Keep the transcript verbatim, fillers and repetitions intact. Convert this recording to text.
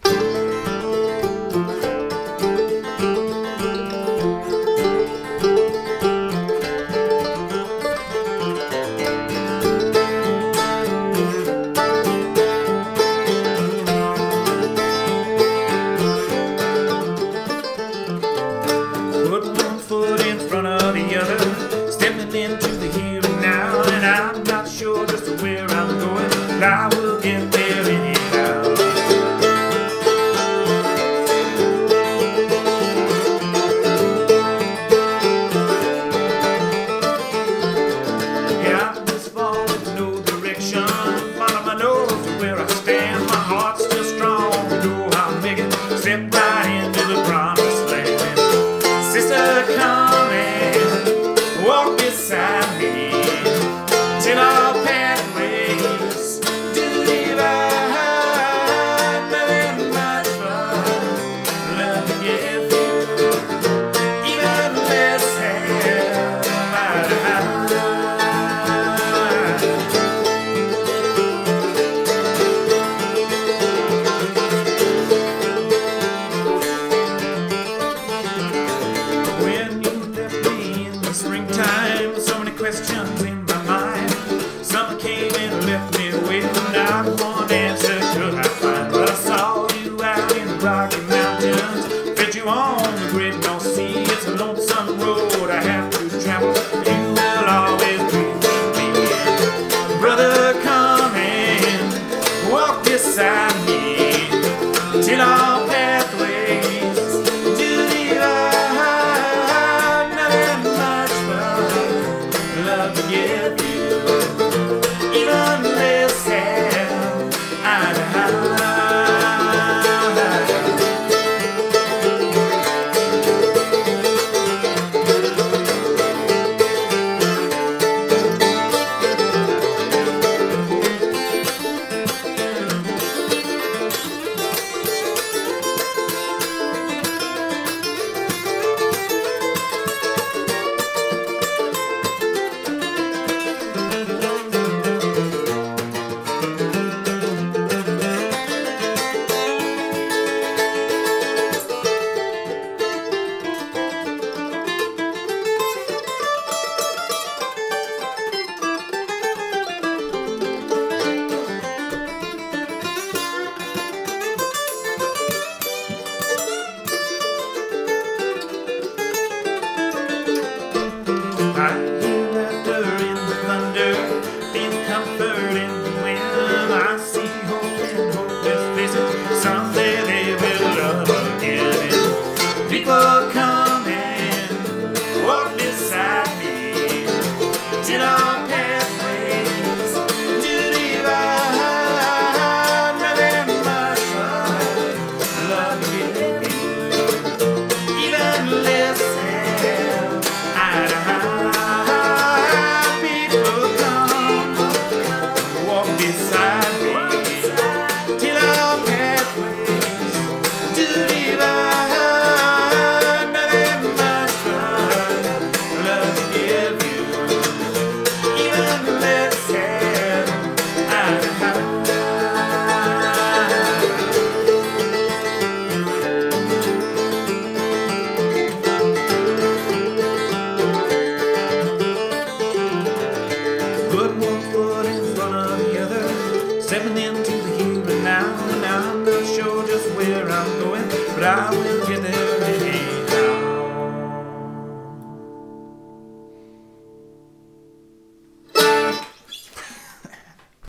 Into the here and now, and I'm not sure just where I'm going, but I will get there anyhow. Yeah, I'm this far with no direction, follow my nose to where I stand. My heart's still strong, you know I'll make it, step right into the promised land. Sister, come and walk beside me till our pathways do divide. Nothing much fun, love to give you, even less have I to hide. When you left me in the springtime, so many questions in my mind. Summer came and left me with not one answer could I find. But I saw you out in the Rocky Mountains, fed you on the great North Sea. It's a lonesome road I have to travel, you will always be with me. Brother, come and walk beside me till our pathways do divide. Nothing much but love to give you, even less have I to hide. I hear laughter in the thunder, feel comfort in the wind. I see hope in hopeless faces, someday they will love again. And people come and walk beside me till our pathways do divide. Nothing much fun, love to give you, even less have I to hide. Beside me till our pathways do divide. Nothing much fun, love to give you, even less have I to hide. Put one foot in front of the other, stepping into the here and now, and I'm not sure just where I'm going, but I will get there